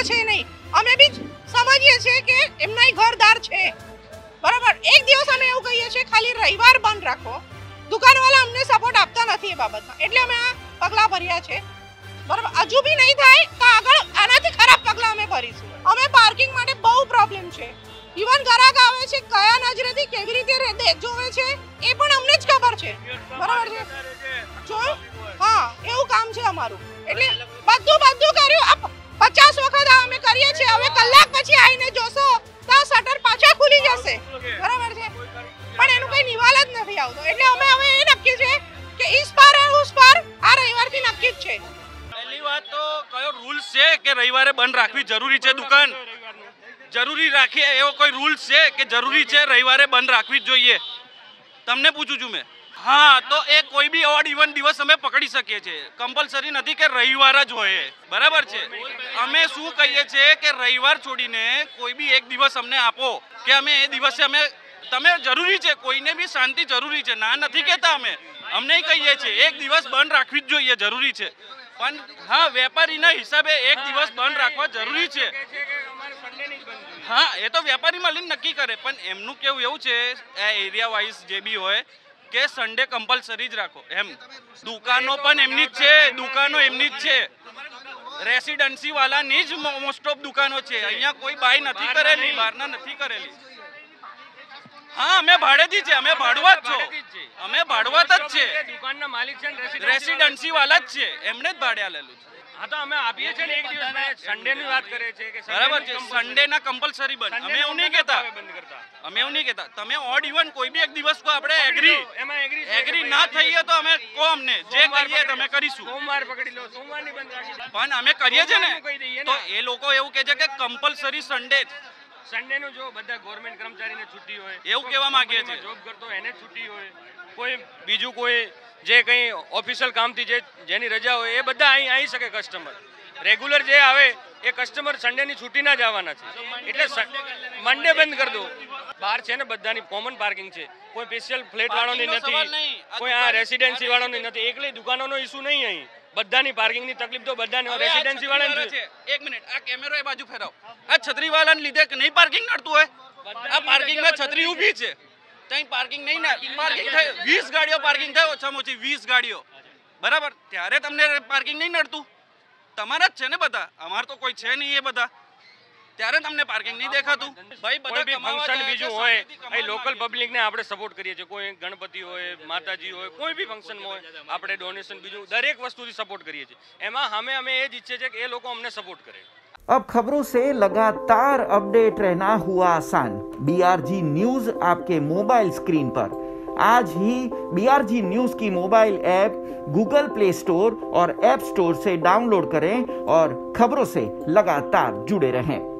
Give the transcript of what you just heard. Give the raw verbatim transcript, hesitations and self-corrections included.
છે નહીં. અમે બી સમજીએ છીએ કે એમના ઘરદાર છે, બરાબર. એક દિવસ અમે એવું કહીએ છીએ ખાલી રવિવાર બંધ રાખો. દુકાનવાળા અમને સપોર્ટ આપતા નથી એ બાબતમાં, એટલે અમે આ પગલાં ભર્યા છે, બરાબર. હજુ બી નહીં થાય તો આગળ આનાથી ખરાબ પગલાં અમે ભરીશું. અમે પાર્કિંગ માટે બહુ પ્રોબ્લેમ છે. ઇવન ગ્રાહક આવે છે કયા નજરેથી કેવી રીતે જોવે છે એ પણ અમને જ ખબર છે, બરાબર છે. જોયું? હા, એવું કામ છે અમારું. એટલે બધું બધું કર્યું. પચાસ વખત અમે કરીએ છીએ. હવે કલાક પછી આવીને જોશો તો શટર પાછા ખુલી જશે, બરાબર છે. પણ એનું કઈ નિવાલ જ નથી આવતો. એટલે અમે હવે એ નક્કી છે કે ઇસ પાર હે ઉસ પાર આ રવિવારથી નક્કી જ છે. પહેલી વાત તો કયો રૂલ્સ છે કે રવિવારે બંધ રાખવી જરૂરી છે દુકાન? જરૂરી રાખીએ એવો કોઈ રૂલ્સ છે કે જરૂરી છે રવિવારે બંધ રાખવી જ જોઈએ? તમને પૂછું છું મેં. હા, તો એ કોઈ બી ઓડ ઇવન દિવસ અમે પકડી શકીએ છીએ. કમ્પલસરી નથી કે રવિવાર જ હોય, બરાબર છે. અમે શું કહીએ છીએ કે રવિવાર છોડીને કોઈ બી એક દિવસ અમને આપો કે અમે એ દિવસે અમે તમે જરૂરી છે, કોઈને બી શાંતિ જરૂરી છે, ના નથી કહેતા. અમે અમને કહીએ છીએ એક દિવસ બંધ રાખવી જ જોઈએ, જરૂરી છે. પણ હા, વેપારીના હિસાબે એક દિવસ બંધ રાખવા જરૂરી છે. હા, એ તો વેપારી મળીને નક્કી કરે. પણ એમનું કેવું એવું છે એરિયા વાઇઝ જે બી હોય કે સન્ડે કમ્પલસરી જ રાખો એમ. દુકાનો પણ એમની જ છે, દુકાનો એમની જ છે. રેસિડેન્સી વાળાની જ મોસ્ટ ઓફ દુકાનો છે. અહીંયા કોઈ બાય નથી કરેલી, બહારના નથી કરેલી. હા, અમે ભાડેથી છે, અમે ભાડુઆત છો, અમે ભાડુઆત જ છે. દુકાનના માલિક છે, રેસિડેન્સી વાળા જ છે, એમને જ ભાડે આલેલું છે. હા, તો અમે આપીએ છીએ ને એક દિવસ. સન્ડે ની વાત કરે છે કે બરાબર છે, સન્ડે ના કમ્પલસરી બંધ. અમે એવું નહીં કહેતા, અમે એવું નહીં કહેતા. તમે ઓડ ઇવન કોઈ બી એક દિવસ કો આપણે એગ્રી એગ્રી ના થઈએ તો અમે કો અમને જે કહીએ તમે કરીશું. સોમવાર પકડી લો, સોમવાર ની બંધ રાખી. પણ અમે કરીએ છીએ ને તો એ લોકો એવું કહે છે કે કમ્પલસરી સન્ડે જ. સન્ડે નું જો બધા ગવર્મેન્ટ કર્મચારીને છૂટી હોય એવું કહેવા માંગીએ છીએ. જોબ કરતો એને છૂટી હોય, કોઈ બીજું કોઈ જે કંઈ ઓફિશિયલ કામથી જે જેની રજા હોય એ બધા અહીં આવી શકે. કસ્ટમર રેગ્યુલર જે આવે એ કસ્ટમર સન્ડેની છૂટીના જ આવવાના છે. એટલે મંડે બંધ કરી દો. બહાર છે ને બધાની કોમન પાર્કિંગ છે, કોઈ સ્પેશિયલ ફ્લેટ વાળાની નથી, કોઈ આ રેસિડેન્સી વાળાની નથી. એકલી દુકાનોનો ઇસ્યુ નહીં. અહીં બધાની પાર્કિંગની તકલીફ તો બધાને રેસિડેન્સી વાળાની છે. એક મિનિટ, આ કેમેરો એ બાજુ ફેરાવો. આ છત્રી વાળાને લીધે કે નહીં પાર્કિંગ નડતું હોય? આ પાર્કિંગમાં છત્રી ઊભી છે, ત્યાં પાર્કિંગ નહીં ને પાર્કિંગ થાય વીસ ગાડીઓ પાર્કિંગ થાય ઓછામાં ઓછી વીસ ગાડીઓ, બરાબર. ત્યારે તમને પાર્કિંગ નહીં નડતું? તમારા જ છે ને બધા, અમાર તો કોઈ છે નહીં એ બધા. ત્યારે તમને પાર્કિંગ નહીં દેખાતું? ભાઈ બધા બી ફંક્શન બીજું હોય અહીં લોકલ પબ્લિકને આપણે સપોર્ટ કરીએ છીએ. કોઈ ગણપતિ હોય, માતાજી હોય, કોઈ બી ફંક્શન હોય આપણે ડોનેશન બીજું દરેક વસ્તુથી સપોર્ટ કરીએ છીએ. એમાં અમે અમે એ જ ઈચ્છીએ છીએ કે એ લોકો અમને સપોર્ટ કરે. अब खबरों से लगातार अपडेट रहना हुआ आसान। बी आर जी न्यूज आपके मोबाइल स्क्रीन पर आज ही बी आर जी न्यूज की mobile app Google Play Store और ऐप स्टोर से डाउनलोड करें और खबरों से लगातार जुड़े रहें।